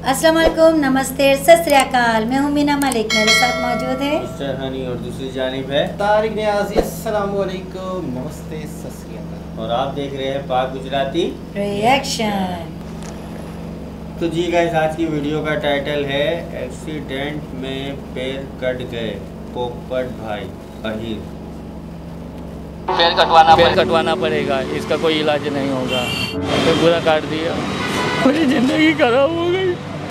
अस्सलाम वालेकुम, नमस्ते, सत श्री अकाल। मैं हूँ मीना मलिक, मेरे साथ मौजूद है मिस्टर हनी और दूसरी जानिब है तारिक नियाज़ी। अस्सलाम वालेकुम, नमस्ते, सत श्री अकाल। और आप देख रहे हैं पाक गुजराती रिएक्शन। तो जी गाइस, आज की वीडियो का टाइटल है एक्सीडेंट में पैर कट गए पोपट भाई अहिर। पैर कटवाना पड़ेगा, इसका कोई इलाज नहीं होगा। तो पूरा काट दिया, मेरी ज़िंदगी खराब हो गई।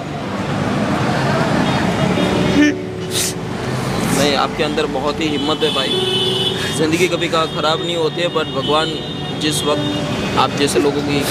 नहीं, आपके अंदर बहुत ही हिम्मत है भाई। ज़िंदगी कभी का ख़राब नहीं होती है, बट भगवान जिस वक्त आप जैसे लोगों की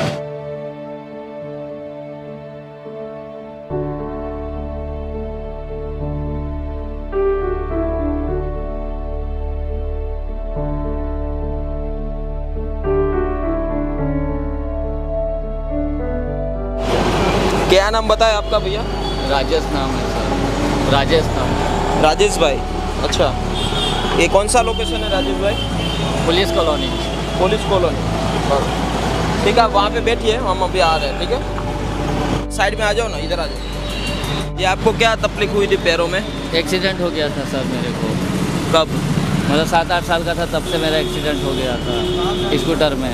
क्या नाम बताया आपका भैया? राजेश नाम है सर, राजेश नाम। राजेश भाई, अच्छा। ये कौन सा लोकेशन है राजेश भाई? Police colony. पुलिस कॉलोनी, ठीक है। आप वहाँ पे बैठिए, हम अभी आ रहे हैं, ठीक है। साइड में आ जाओ ना, इधर आ जाओ। ये आपको क्या तकलीफ हुई थी पैरों में? एक्सीडेंट हो गया था सर मेरे को। कब? मतलब 7-8 साल का था, तब से मेरा एक्सीडेंट हो गया था स्कूटर में।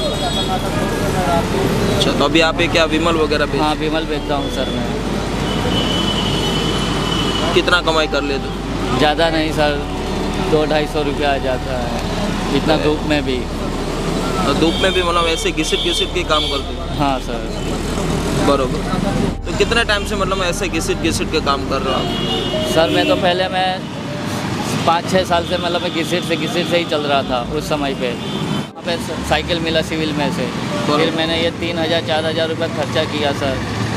अच्छा, तो अभी आप क्या विमल वगैरह हाँ, विमल बेचता हूँ सर मैं। कितना कमाई कर ले तो? ज़्यादा नहीं सर, 200-250 रुपया आ जाता है, इतना धूप में भी। तो धूप में भी मतलब ऐसे घिसट के काम करते हो? हाँ सर। बरोबर। तो कितने टाइम से मतलब ऐसे घिसट के काम कर रहे हो आप? सर मैं तो पहले 5-6 साल से मतलब मैं घिसट से ही चल रहा था उस समय पे। वहाँ पे साइकिल मिला सिविल में से, फिर मैंने ये 3,000-4,000 रुपये खर्चा किया सर।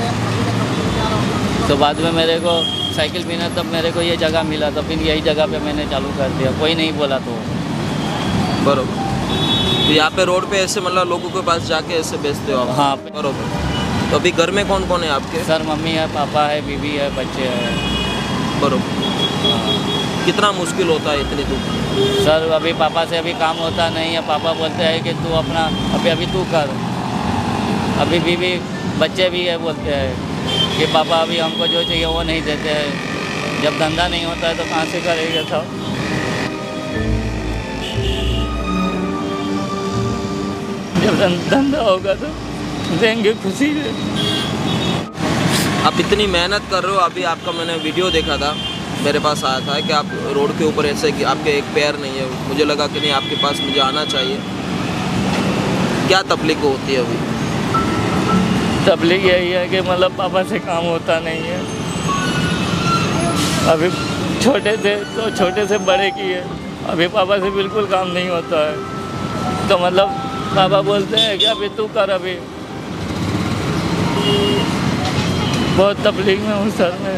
तो बाद में मेरे को साइकिल मिला, तब मेरे को ये जगह मिला, तो फिर यही जगह पे मैंने चालू कर दिया, कोई नहीं बोला तो। बरोबर। तो यहाँ पे रोड पे ऐसे मतलब लोगों के पास जाके ऐसे बेचते हो आप? हाँ बरोबर। तो अभी घर में कौन कौन है आपके? सर मम्मी है, पापा है, बीवी है, बच्चे हैं। बरोबर। कितना मुश्किल होता है इतनी धूप? सर अभी पापा से अभी काम होता नहीं है, पापा बोलते हैं कि तू अपना अभी तू कर। अभी बीवी बच्चे भी है, बोलते हैं कि पापा अभी हमको जो चाहिए वो नहीं देते हैं। जब धंधा नहीं होता है तो कहाँ से करेगा सब। जब धंधा होगा तो देंगे खुशी से। आप इतनी मेहनत कर रहे हो। अभी आपका मैंने वीडियो देखा था, मेरे पास आया था कि आप रोड के ऊपर ऐसे कि आपके एक पैर नहीं है। मुझे लगा कि नहीं, आपके पास मुझे आना चाहिए। क्या तकलीफ होती है अभी? तकलीफ यही है कि मतलब पापा से काम होता नहीं है। अभी छोटे से बड़े किए, अभी पापा से बिल्कुल काम नहीं होता है। तो मतलब पापा बोलते हैं कि अभी तू कर। अभी बहुत तकलीफ में हूँ सर मैं।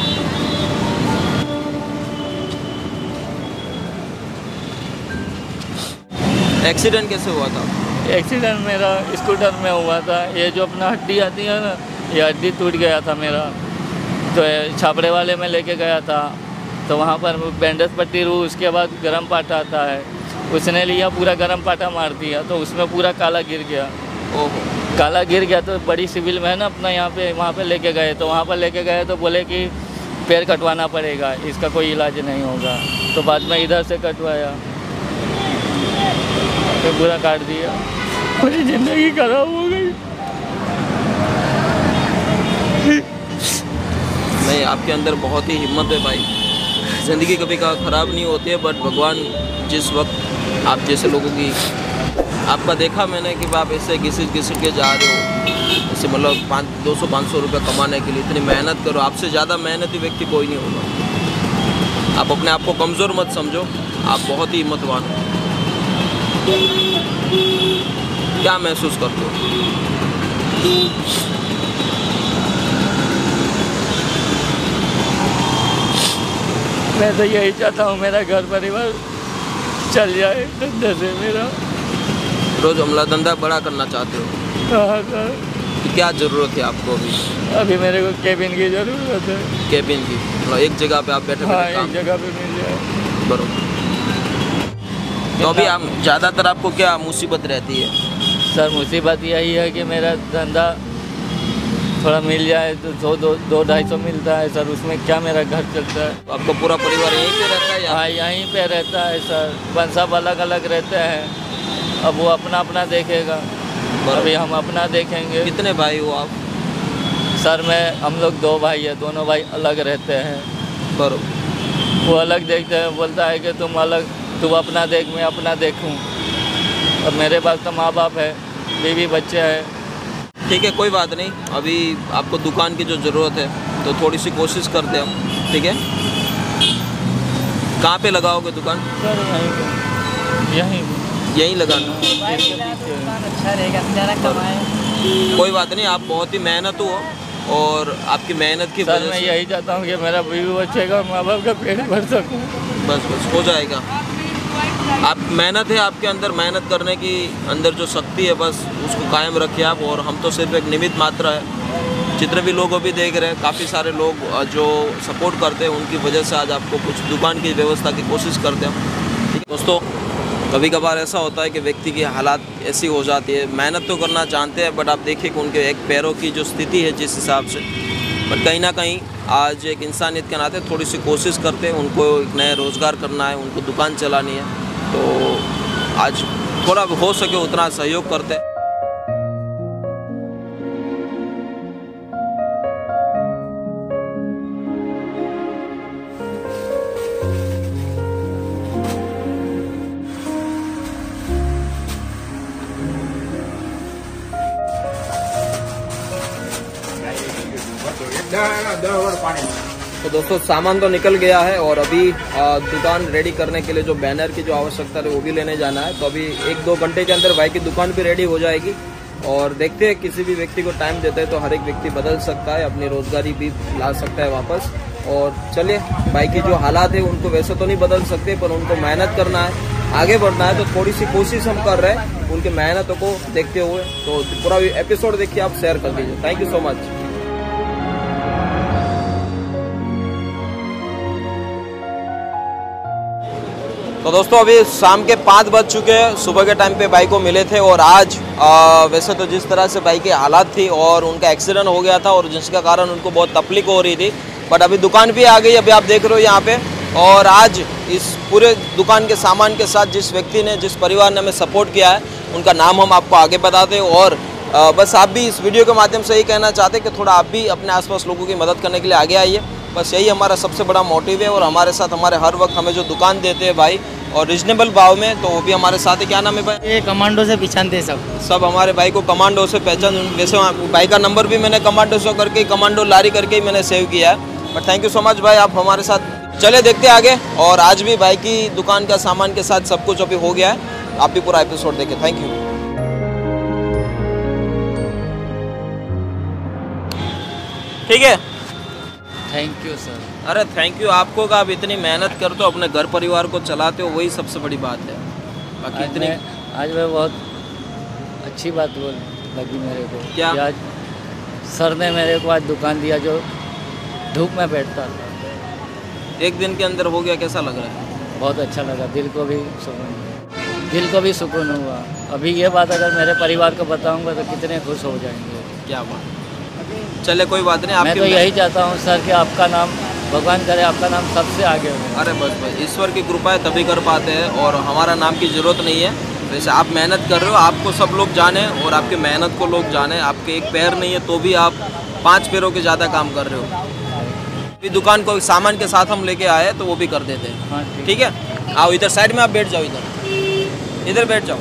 एक्सीडेंट कैसे हुआ था? एक्सीडेंट मेरा स्कूटर में हुआ था। ये जो अपना हड्डी आती है ना, ये हड्डी टूट गया था मेरा। तो छापड़े वाले में लेके गया था, तो वहाँ पर बैंडेज पट्टी रू, उसके बाद गर्म पाटा आता है, उसने लिया, पूरा गर्म पाटा मार दिया, तो उसमें पूरा काला गिर गया। ओहो। काला गिर गया तो बड़ी सिविल में है ना अपना, यहाँ पे वहाँ पे लेके गए, तो वहाँ पर लेके गए तो बोले कि पैर कटवाना पड़ेगा, इसका कोई इलाज नहीं होगा। तो बाद में इधर से कटवाया, तो पूरा काट दिया, मेरी ज़िंदगी खराब हो गई। नहीं, आपके अंदर बहुत ही हिम्मत है भाई। ज़िंदगी कभी का ख़राब नहीं होती है, बट भगवान जिस वक्त आप जैसे लोगों की आपका देखा मैंने कि आप ऐसे घिसट के जा रहे हो, ऐसे मतलब 200-500 रुपये कमाने के लिए इतनी मेहनत करो। आपसे ज़्यादा मेहनती व्यक्ति कोई नहीं होगा। आप अपने आप को कमज़ोर मत समझो, आप बहुत ही हिम्मतवान हो। क्या महसूस करते हो? मैं तो यही चाहता हूँ मेरा घर परिवार चल जाए धंधे से मेरा। रोज़ हमला धंधा बड़ा करना चाहते हो? हाँ सर। तो क्या ज़रूरत है आपको अभी? अभी मेरे को केबिन की ज़रूरत है। केबिन की मतलब एक जगह पे आप बैठे हाँ, बैठे काम? एक जगह पे मिल जाए। बरोबर। तो अभी आप ज़्यादातर आपको क्या मुसीबत रहती है? सर मुसीबत यही है कि मेरा धंधा थोड़ा मिल जाए तो 200-250 मिलता है सर, उसमें क्या मेरा घर चलता है। आपका पूरा परिवार यहीं पे रहता है या? हाँ, यहीं पे रहता है सर, सब अलग अलग रहते हैं। अब वो अपना अपना देखेगा, अभी हम अपना देखेंगे। कितने भाई हो आप? सर हम लोग 2 भाई हैं, दोनों भाई अलग रहते हैं। बराबर। वो अलग देखते हैं, बोलता है कि तू अपना देख, मैं अपना देखूं। अब मेरे पास तो माँ बाप है, बीवी बच्चे हैं। ठीक है, कोई बात नहीं। अभी आपको दुकान की जो ज़रूरत है तो थोड़ी सी कोशिश करते हैं हम, ठीक है? कहाँ पे लगाओगे दुकान? सर यहीं लगाना। अच्छा रहेगा, ज़्यादा कमाए। कोई बात नहीं, आप बहुत ही मेहनत हो और आपकी मेहनत की सर वजह मैं से यही चाहता हूँ कि मेरा बीवी बच्चे का, माँ बाप का पेट भर सकूँ। बस हो जाएगा। आप मेहनत है आपके अंदर, मेहनत करने की अंदर जो शक्ति है बस उसको कायम रखिए आप। और हम तो सिर्फ एक निमित्त मात्रा है। जितने भी लोग अभी देख रहे हैं, काफ़ी सारे लोग जो सपोर्ट करते हैं उनकी वजह से आज आपको कुछ दुकान की व्यवस्था की कोशिश करते हैं। ठीक है दोस्तों, कभी कभार ऐसा होता है कि व्यक्ति की हालात ऐसी हो जाती है, मेहनत तो करना चाहते हैं बट आप देखिए कि उनके एक पैरों की जो स्थिति है जिस हिसाब से, बट कहीं ना कहीं आज एक इंसानियत के नाते थोड़ी सी कोशिश करते हैं। उनको एक नया रोज़गार करना है, उनको दुकान चलानी है, तो आज थोड़ा हो सके उतना सहयोग करते हैं। तो दोस्तों सामान तो निकल गया है और अभी दुकान रेडी करने के लिए जो बैनर की जो आवश्यकता है वो भी लेने जाना है। तो अभी 1-2 घंटे के अंदर भाई की दुकान भी रेडी हो जाएगी और देखते हैं, किसी भी व्यक्ति को टाइम देते हैं तो हर एक व्यक्ति बदल सकता है, अपनी रोजगारी भी ला सकता है वापस। और चलिए, भाई की जो हालात है उनको वैसे तो नहीं बदल सकते पर उनको मेहनत करना है, आगे बढ़ना है, तो थोड़ी सी कोशिश हम कर रहे हैं उनकी मेहनतों को देखते हुए। तो पूरा एपिसोड देखिए, आप शेयर कर दीजिए। Thank you so much. तो दोस्तों अभी शाम के 5 बज चुके हैं, सुबह के टाइम पे भाई को मिले थे और आज वैसे तो जिस तरह से भाई की हालात थी और उनका एक्सीडेंट हो गया था और जिसका कारण उनको बहुत तकलीफ हो रही थी, बट अभी दुकान भी आ गई, अभी आप देख रहे हो यहाँ पे। और आज इस पूरे दुकान के सामान के साथ जिस व्यक्ति ने, जिस परिवार ने हमें सपोर्ट किया है, उनका नाम हम आपको आगे बताते हैं। और बस आप भी इस वीडियो के माध्यम से यही कहना चाहते हैं कि थोड़ा आप भी अपने आसपास लोगों की मदद करने के लिए आगे आइए। बस यही हमारा सबसे बड़ा मोटिव है। और हमारे साथ हमारे हर वक्त हमें जो दुकान देते हैं भाई और रिजनेबल भाव में, तो वो भी हमारे साथ है। क्या नाम है भाई? ये कमांडो से पहचानते सब हमारे भाई को कमांडो से पहचान। वैसे भाई का नंबर भी मैंने कमांडो से करके, कमांडो लारी करके ही मैंने सेव किया है। But thank you so much भाई, आप हमारे साथ। चले देखते आगे। और आज भी भाई की दुकान का सामान के साथ सब कुछ अभी हो गया है। आप भी पूरा एपिसोड देखें। Thank you. ठीक है, थैंक यू सर। अरे थैंक यू आपको का, आप इतनी मेहनत करते हो, अपने घर परिवार को चलाते हो, वही सबसे बड़ी बात है। बाकी इतनी आज मैं बहुत अच्छी बात लगी मेरे को। क्या? आज सर ने मेरे को आज दुकान दिया जो धूप में बैठता था। एक दिन के अंदर हो गया, कैसा लग रहा है? बहुत अच्छा लगा, दिल को भी सुकून हुआ। अभी ये बात अगर मेरे परिवार को बताऊंगा तो कितने खुश हो जाएंगे। क्या बात। चले कोई बात नहीं, मैं तो यही चाहता हूँ सर कि आपका नाम, भगवान करे आपका नाम सबसे आगे हो। अरे बस ईश्वर की कृपा है तभी कर पाते हैं और हमारा नाम की ज़रूरत नहीं है। वैसे आप मेहनत कर रहे हो, आपको सब लोग जाने और आपकी मेहनत को लोग जाने। आपके एक पैर नहीं है तो भी आप 5 पैरों के ज़्यादा काम कर रहे हो। अभी दुकान को सामान के साथ हम लेके आए तो वो भी कर देते हैं। हाँ, ठीक है, आओ इधर साइड में आप बैठ जाओ, इधर बैठ जाओ।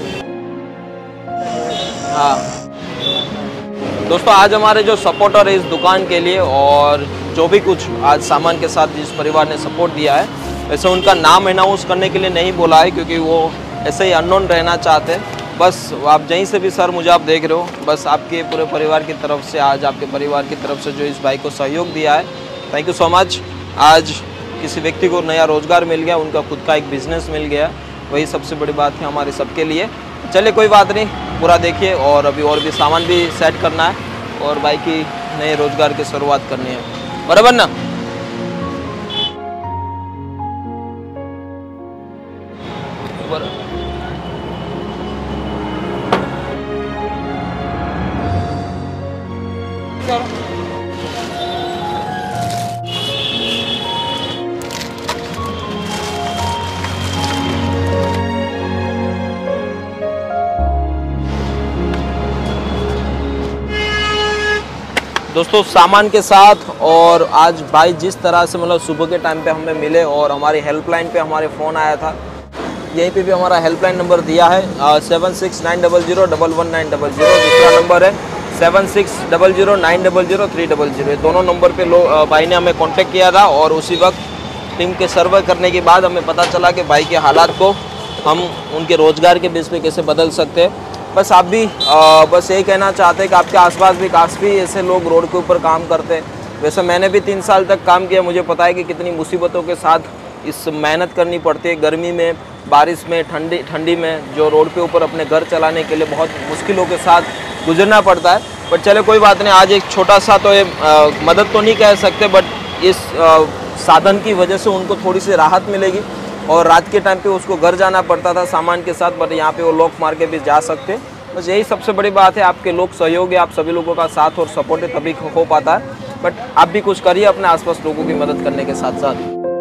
हाँ दोस्तों, आज हमारे जो सपोर्टर है इस दुकान के लिए और जो भी कुछ आज सामान के साथ जिस परिवार ने सपोर्ट दिया है, वैसे उनका नाम अनाउंस करने के लिए नहीं बोला है क्योंकि वो ऐसे ही अननोन रहना चाहते हैं। बस आप जहीं से भी सर मुझे आप देख रहे हो, बस आपके पूरे परिवार की तरफ से, आज आपके परिवार की तरफ से जो इस भाई को सहयोग दिया है, थैंक यू सो मच। आज किसी व्यक्ति को नया रोज़गार मिल गया, उनका खुद का एक बिज़नेस मिल गया, वही सबसे बड़ी बात है हमारे सबके लिए। चलिए कोई बात नहीं, पूरा देखिए। और अभी और भी सामान भी सेट करना है और भाई की नए रोज़गार की शुरुआत करनी है, बराबर ना? दोस्तों सामान के साथ। और आज भाई जिस तरह से मतलब सुबह के टाइम पे हमें मिले और हमारी हेल्पलाइन पे हमारे फ़ोन आया था, यहीं पे भी हमारा हेल्पलाइन नंबर दिया है 7690011900। दूसरा नंबर है 7600900300। ये दोनों नंबर पे भाई ने हमें कांटेक्ट किया था और उसी वक्त टीम के सर्वे करने के बाद हमें पता चला कि भाई के हालात को हम उनके रोज़गार के बेस पे कैसे बदल सकते हैं। बस आप भी बस यही कहना चाहते हैं कि आपके आसपास भी काफ़ी ऐसे लोग रोड के ऊपर काम करते हैं। वैसे मैंने भी 3 साल तक काम किया, मुझे पता है कि कितनी मुसीबतों के साथ इस मेहनत करनी पड़ती है, गर्मी में, बारिश में, ठंडी में, जो रोड पे ऊपर अपने घर चलाने के लिए बहुत मुश्किलों के साथ गुजरना पड़ता है। बट चले कोई बात नहीं, आज एक छोटा सा तो ये मदद तो नहीं कह सकते, बट इस साधन की वजह से उनको थोड़ी सी राहत मिलेगी। और रात के टाइम पे उसको घर जाना पड़ता था सामान के साथ, बट यहाँ पे वो लॉक मार के भी जा सकते। बस यही सबसे बड़ी बात है, आपके लोग सहयोग है, आप सभी लोगों का साथ और सपोर्ट है, तभी हो पाता है। बट आप भी कुछ करिए अपने आसपास लोगों की मदद करने के साथ साथ।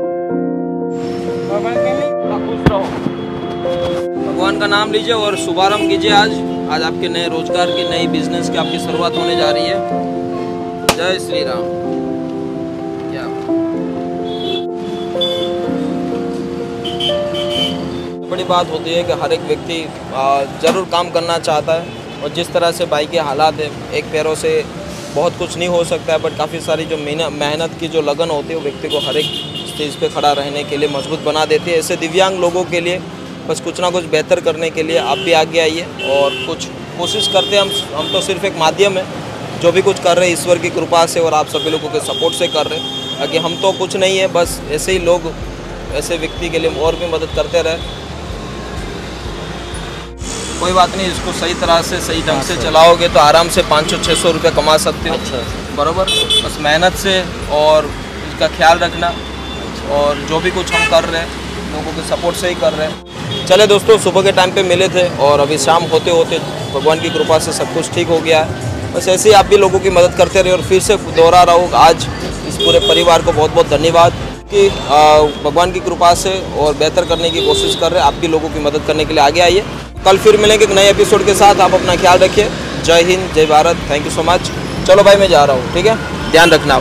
भगवान का नाम लीजिए और शुभारंभ कीजिए। आज आपके नए रोजगार की, नई बिजनेस की आपकी शुरुआत होने जा रही है। जय श्री राम। क्या बड़ी बात होती है कि हर एक व्यक्ति ज़रूर काम करना चाहता है, और जिस तरह से भाई के हालात है, एक पैरों से बहुत कुछ नहीं हो सकता है, बट काफ़ी सारी जो मेहनत की जो लगन होती है वो व्यक्ति को हर एक स्टेज पे खड़ा रहने के लिए मजबूत बना देती है। ऐसे दिव्यांग लोगों के लिए बस कुछ ना कुछ बेहतर करने के लिए आप भी आगे आइए और कुछ कोशिश करते हैं। हम तो सिर्फ एक माध्यम है, जो भी कुछ कर रहे हैं ईश्वर की कृपा से और आप सभी लोगों के सपोर्ट से कर रहे हैं। बाकी हम तो कुछ नहीं है, बस ऐसे ही लोग ऐसे व्यक्ति के लिए और भी मदद करते रहे। कोई बात नहीं, इसको सही तरह से सही ढंग से चलाओगे तो आराम से 500-600 रुपये कमा सकते हो। बराबर, बस मेहनत से और इसका ख्याल रखना, और जो भी कुछ हम कर रहे हैं लोगों के सपोर्ट से ही कर रहे हैं। चले दोस्तों, सुबह के टाइम पे मिले थे और अभी शाम होते होते भगवान की कृपा से सब कुछ ठीक हो गया है। बस ऐसे ही आप भी लोगों की मदद करते रहे। और फिर से दोहरा रहा हूँ, आज इस पूरे परिवार को बहुत बहुत धन्यवाद कि भगवान की कृपा से और बेहतर करने की कोशिश कर रहे हैं। आप भी लोगों की मदद करने के लिए आगे आइए। कल फिर मिलेंगे एक नए एपिसोड के साथ। आप अपना ख्याल रखिए। जय हिंद, जय Bharat, thank you so much. चलो भाई, मैं जा रहा हूँ, ठीक है, ध्यान रखना आप।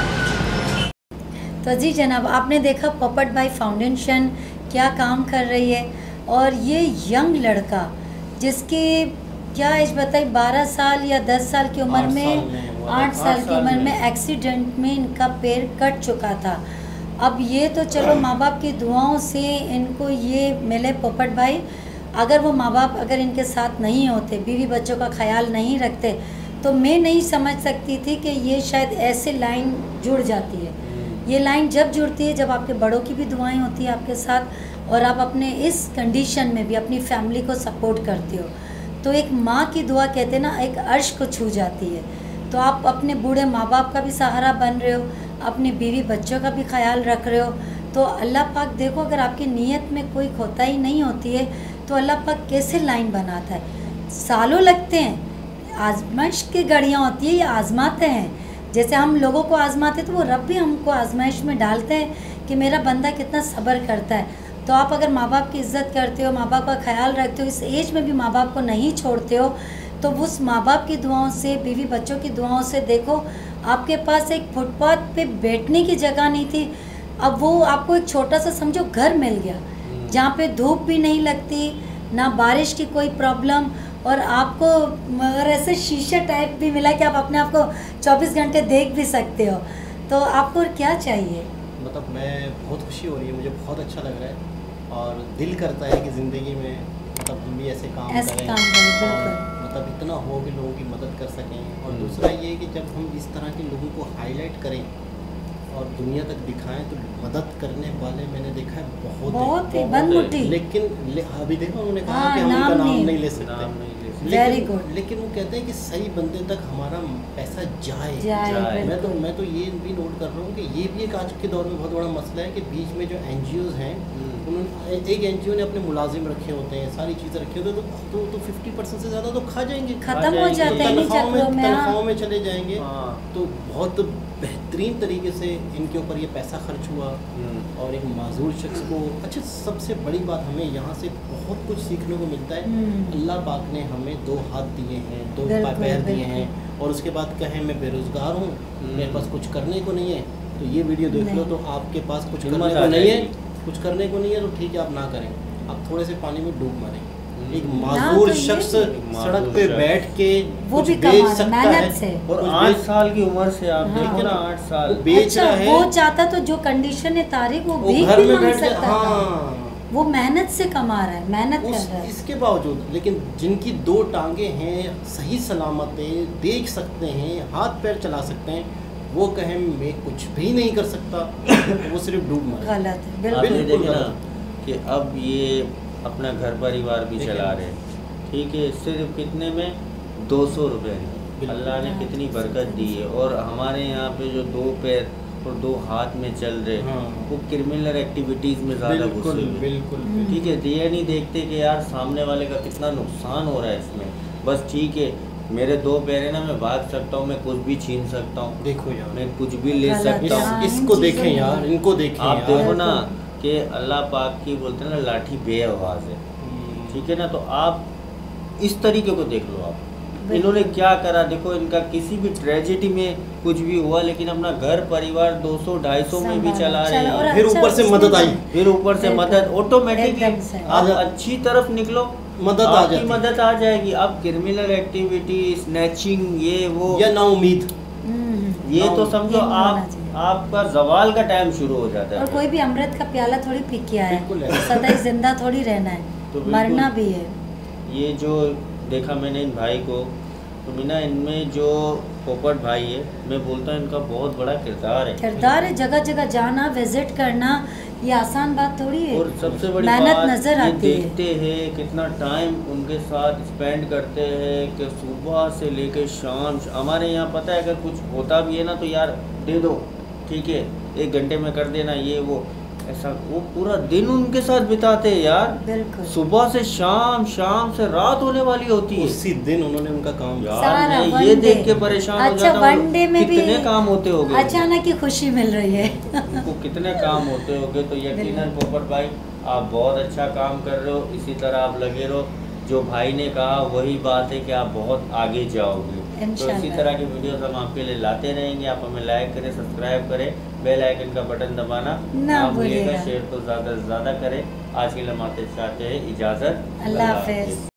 तो जी जनाब, आपने देखा पोपट भाई फाउंडेशन क्या काम कर रही है। और ये यंग लड़का जिसकी क्या एज बताई, 12 साल या 10 साल की उम्र में, 8 साल की उम्र में एक्सीडेंट में इनका पैर कट चुका था। अब ये तो चलो माँ बाप की दुआओं से इनको ये मिले पोपट भाई। अगर वो माँ बाप अगर इनके साथ नहीं होते, बीवी बच्चों का ख्याल नहीं रखते, तो मैं नहीं समझ सकती थी कि ये शायद ऐसे लाइन जुड़ जाती है। ये लाइन जब जुड़ती है जब आपके बड़ों की भी दुआएं होती है आपके साथ, और आप अपने इस कंडीशन में भी अपनी फैमिली को सपोर्ट करते हो, तो एक माँ की दुआ कहते हैं ना, एक अर्श को छू जाती है। तो आप अपने बूढ़े माँ बाप का भी सहारा बन रहे हो, अपने बीवी बच्चों का भी ख्याल रख रहे हो। तो अल्लाह पाक देखो, अगर आपकी नीयत में कोई खोताई नहीं होती है तो अल्लाह पाक कैसे लाइन बनाता है। सालों लगते हैं, आजमाइश की घड़ियाँ होती है, ये आजमाते हैं। जैसे हम लोगों को आजमाते तो वो रब भी हमको आजमाइश में डालते हैं कि मेरा बंदा कितना सब्र करता है। तो आप अगर माँ बाप की इज़्ज़त करते हो, माँ बाप का ख्याल रखते हो, इस एज में भी माँ बाप को नहीं छोड़ते हो, तो उस माँ बाप की दुआओं से, बीवी बच्चों की दुआओं से देखो, आपके पास एक फुटपाथ पे बैठने की जगह नहीं थी, अब वो आपको एक छोटा सा समझो घर मिल गया, जहाँ पे धूप भी नहीं लगती, ना बारिश की कोई प्रॉब्लम, और आपको मगर ऐसे शीशे टाइप भी मिला कि आप अपने आप को 24 घंटे देख भी सकते हो। तो आपको क्या चाहिए? मतलब मैं बहुत खुशी हो रही है, मुझे बहुत अच्छा लग रहा है, और दिल करता है कि ज़िंदगी में मतलब हम भी ऐसे काम करें, और मतलब इतना हो कि लोगों की मदद कर सकें। और दूसरा ये कि जब हम इस तरह के लोगों को हाईलाइट करें और दुनिया तक दिखाएं, तो मदद करने वाले मैंने देखा है बहुत है। लेकिन अभी देखो उन्होंने कहा कि हम उनका नाम नहीं ले सकते, लेकिन वो कहते हैं कि सही बंदे तक हमारा पैसा जाए। मैं तो ये भी नोट कर रहा हूँ कि ये भी एक आज के दौर में बहुत बड़ा मसला है कि बीच में जो NGOs हैं, उन्होंने एक NGO ने अपने मुलाजिम रखे होते हैं, सारी चीज़ें रखी होती हैं, तो 50% से ज़्यादा तो खा जाएंगे, खत्म हो जाते हैं, तनख्वाहों में चले जाएंगे। तो बहुत बेहतरीन तरीके से इनके ऊपर ये पैसा खर्च हुआ और एक माजूर शख्स को। अच्छा, सबसे बड़ी बात हमें यहाँ से बहुत कुछ सीखने को मिलता है। अल्लाह पाक ने हमें 2 हाथ दिए हैं, 2 पैर दिए हैं, और उसके बाद कहें मैं बेरोज़गार हूँ, मेरे पास कुछ करने को नहीं है, तो ये वीडियो देख लो तो आपके पास कुछ करने को नहीं है, तो ठीक है आप ना करें, आप थोड़े से पानी में डूब मरें। एक माजूर शख्स सड़क पे बैठ के वो भी बेच सकता है से। और 8 साल की उम्र से आप देखो ना, 8 साल बेच रहा है। वो चाहता तो जो कंडीशन है तारिक, वो भीख घर भी में मांग बैठ सकता था। हाँ, वो मेहनत से कमा रहा है, मेहनत कर रहा है। इसके बावजूद, लेकिन जिनकी 2 टांगे हैं, सही सलामत है, देख सकते हैं, हाथ पैर चला सकते हैं, वो कहें मैं कुछ भी नहीं कर सकता, वो सिर्फ डूब मरे। गलत है, आप ये बिल्कुल देखें ना कि अब ये अपना घर परिवार भी चला रहे हैं, ठीक है, सिर्फ कितने में 200 रुपये में। अल्लाह ने कितनी बरकत दी है। और हमारे यहाँ पे जो 2 पैर और 2 हाथ में चल रहे हैं, वो क्रिमिनल एक्टिविटीज़ में ज़्यादा घुसे हुए। बिल्कुल ठीक है, ये नहीं देखते कि यार सामने वाले का कितना नुकसान हो रहा है इसमें। बस ठीक है, मेरे 2 पैर है ना, मैं भाग सकता हूँ, मैं कुछ भी छीन सकता हूँ, देखो यार, मैं कुछ भी ले सकता हूँ। इसको देखें यार, इनको देखें आप देखो ना कि अल्लाह पाक की बोलते हैं ना, लाठी बेआवाज़ है, ठीक है ना। तो आप इस तरीके को देख लो आप, इन्होंने क्या करा। देखो, इनका किसी भी ट्रेजेडी में कुछ भी हुआ, लेकिन अपना घर परिवार 200-250 में भी चला रहे हैं। फिर ऊपर से मदद आई, फिर ऊपर से मदद ऑटोमेटिकली। आप अच्छी तरफ निकलो, मदद आ जाएगी, मदद आ जाएगी। अब क्रिमिनल एक्टिविटी, स्नैचिंग, ये वो या नाउमीद, ये तो समझो आपका जवाल का टाइम शुरू हो जाता है। और कोई भी अमृत का प्याला थोड़ी पी के आया है, सदा जिंदा थोड़ी रहना है, तो मरना भी है। ये जो देखा मैंने इन भाई को, तो मीना इनमें जो पोपट भाई है, मैं बोलता हूँ इनका बहुत बड़ा किरदार है। जगह जगह जाना, विजिट करना, ये आसान बात थोड़ी है। और सबसे बड़ी मेहनत बात नजर ये आती है। देखते हैं कितना टाइम उनके साथ स्पेंड करते हैं, कि सुबह से लेकर शाम। हमारे यहाँ पता है अगर कुछ होता भी है ना, तो यार दे दो, ठीक है, 1 घंटे में कर देना, ये वो, ऐसा वो पूरा दिन उनके साथ बिताते हैं यार। बिल्कुल, सुबह से शाम, शाम से रात होने वाली होती है। उसी दिन उन्होंने उनका काम यार, मैं ये देख के परेशान हो जाता हूँ। वन डे में कितने काम होते होंगे, अचानक ही खुशी मिल रही है। उनको कितने काम होते होंगे। तो यकीनन पोपट भाई, आप बहुत अच्छा काम कर रहे हो, इसी तरह आप लगे रहो। जो भाई ने कहा वही बात है कि आप बहुत आगे जाओगे। तो इसी तरह की वीडियोस हम आपके लिए लाते रहेंगे। आप हमें लाइक करें, सब्सक्राइब करें, बेल आइकन का बटन दबाना ना भूलिएगा। शेयर तो ज़्यादा से ज़्यादा करें। आज के लिए हमारे चाहते हैं इजाज़त, अल्लाह हाफिज़।